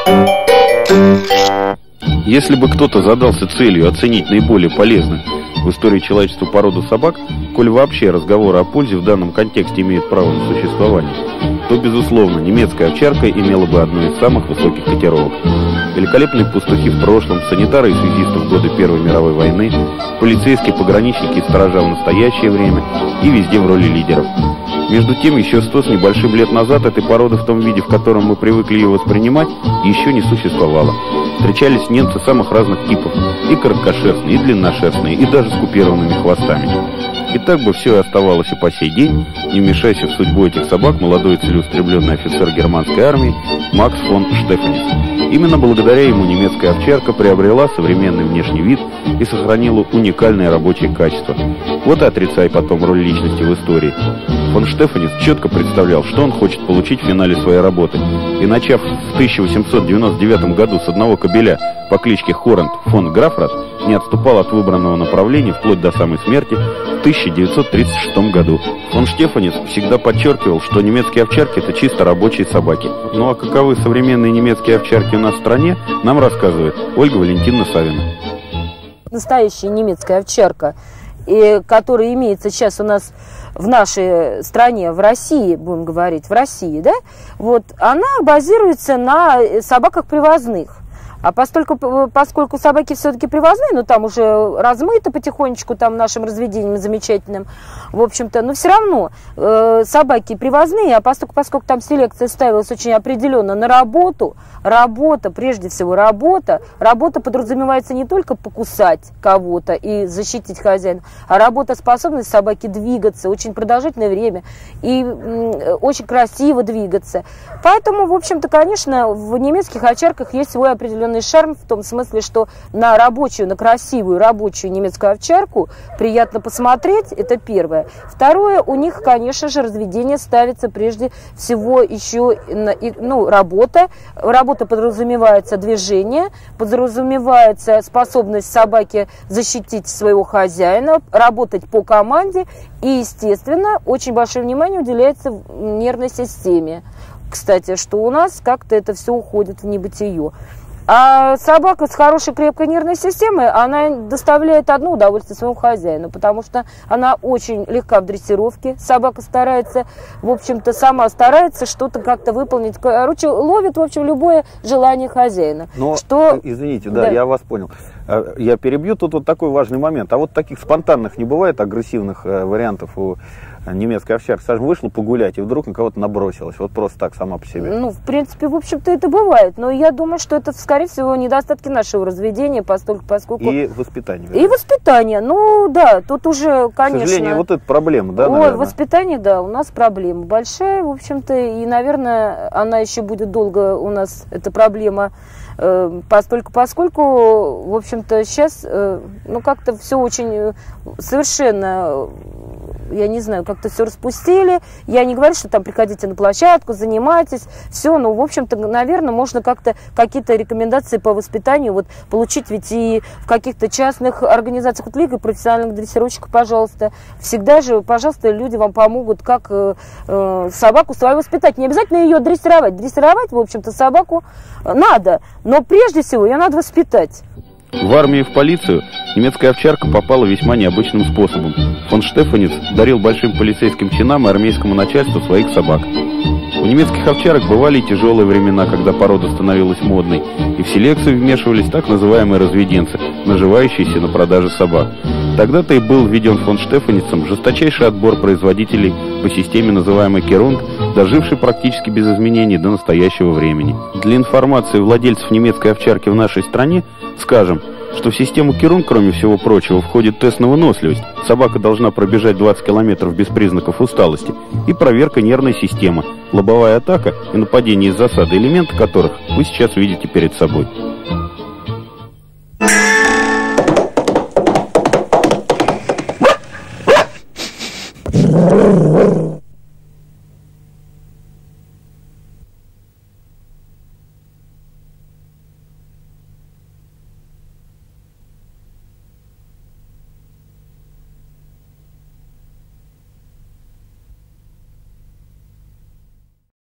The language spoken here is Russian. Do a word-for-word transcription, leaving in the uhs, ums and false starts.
Если бы кто-то задался целью оценить наиболее полезную в истории человечества породу собак, коль вообще разговоры о пользе в данном контексте имеют право на существование, то, безусловно, немецкая овчарка имела бы одну из самых высоких котировок. Великолепные пастухи в прошлом, санитары и связисты в годы Первой мировой войны, полицейские, пограничники и сторожа в настоящее время и везде в роли лидеров. Между тем, еще сто с небольшим лет назад этой породы в том виде, в котором мы привыкли ее воспринимать, еще не существовало. Встречались немцы самых разных типов, и короткошерстные, и длинношерстные, и даже с купированными хвостами. И так бы все и оставалось и по сей день, не вмешайся в судьбу этих собак молодой целеустремленный офицер германской армии Макс фон Штефанец. Именно благодаря ему немецкая овчарка приобрела современный внешний вид и сохранила уникальные рабочие качества. Вот и отрицай потом роль личности в истории. Фон Штефанец четко представлял, что он хочет получить в финале своей работы, и, начав в тысяча восемьсот девяносто девятом году с одного кобеля по кличке Хоранд фон Графрат, не отступал от выбранного направления вплоть до самой смерти в тысяча девятьсот тридцать шестом году. Фон Штефанец всегда подчеркивал, что немецкие овчарки – это чисто рабочие собаки. Ну а каковы современные немецкие овчарки у нас в стране, нам рассказывает Ольга Валентиновна Савина. Настоящая немецкая овчарка, и, которая имеется сейчас у нас в нашей стране, в России, будем говорить, в России, да, вот, она базируется на собаках привозных. А поскольку, поскольку собаки все-таки привозные, ну там уже размыто потихонечку там нашим разведением замечательным, в общем-то, но все равно э, собаки привозные, а поскольку, поскольку там селекция ставилась очень определенно на работу, работа, прежде всего работа, работа подразумевается не только покусать кого-то и защитить хозяина, а работоспособность собаки двигаться очень продолжительное время и э, очень красиво двигаться. Поэтому, в общем-то, конечно, в немецких овчарках есть свой определенный шарм в том смысле, что на рабочую, на красивую рабочую немецкую овчарку приятно посмотреть, это первое. Второе, у них, конечно же, разведение ставится прежде всего еще, на, ну, работа. Работа подразумевается движение, подразумевается способность собаки защитить своего хозяина, работать по команде и, естественно, очень большое внимание уделяется нервной системе. Кстати, что у нас как-то это все уходит в небытие. А собака с хорошей крепкой нервной системой, она доставляет одно удовольствие своему хозяину, потому что она очень легка в дрессировке. Собака старается, в общем-то, сама старается что-то как-то выполнить. Короче, ловит, в общем, любое желание хозяина. Но, что... извините, да, да, я вас понял. Я перебью, тут вот такой важный момент. А вот таких спонтанных не бывает агрессивных вариантов у немецкой овчарки? Скажем, вышла погулять и вдруг на кого-то набросилась, вот просто так сама по себе. Ну, в принципе, в общем-то, это бывает. Но я думаю, что это, скорее всего, недостатки нашего разведения, поскольку... поскольку... И воспитание. И воспитание. Ну, да, тут уже, конечно... К сожалению, вот это проблема, да, Ой, наверное? воспитание, да, у нас проблема большая, в общем-то, и, наверное, она еще будет долго у нас, эта проблема, э, поскольку, поскольку, в общем-то, сейчас, э, ну, как-то все очень совершенно... Я не знаю, как-то все распустили. Я не говорю, что там приходите на площадку, занимайтесь, все, но, в общем-то, наверное, можно как-то какие-то рекомендации по воспитанию вот получить, ведь и в каких-то частных организациях, вот Лига профессиональных дрессировщиков, пожалуйста, всегда же, пожалуйста, люди вам помогут, как э, э, собаку свою воспитать. Не обязательно ее дрессировать. Дрессировать, в общем-то, собаку надо, но прежде всего ее надо воспитать. В армию и в полицию немецкая овчарка попала весьма необычным способом. Фон Штефанец дарил большим полицейским чинам и армейскому начальству своих собак. У немецких овчарок бывали и тяжелые времена, когда порода становилась модной, и в селекцию вмешивались так называемые разведенцы, наживающиеся на продаже собак. Тогда-то и был введен фон Штефанецем жесточайший отбор производителей по системе, называемой Керунг, доживший практически без изменений до настоящего времени. Для информации владельцев немецкой овчарки в нашей стране скажем, что в систему Керунг, кроме всего прочего, входит тест на выносливость. Собака должна пробежать двадцать километров без признаков усталости. И проверка нервной системы, лобовая атака и нападение из засады, элементы которых вы сейчас видите перед собой.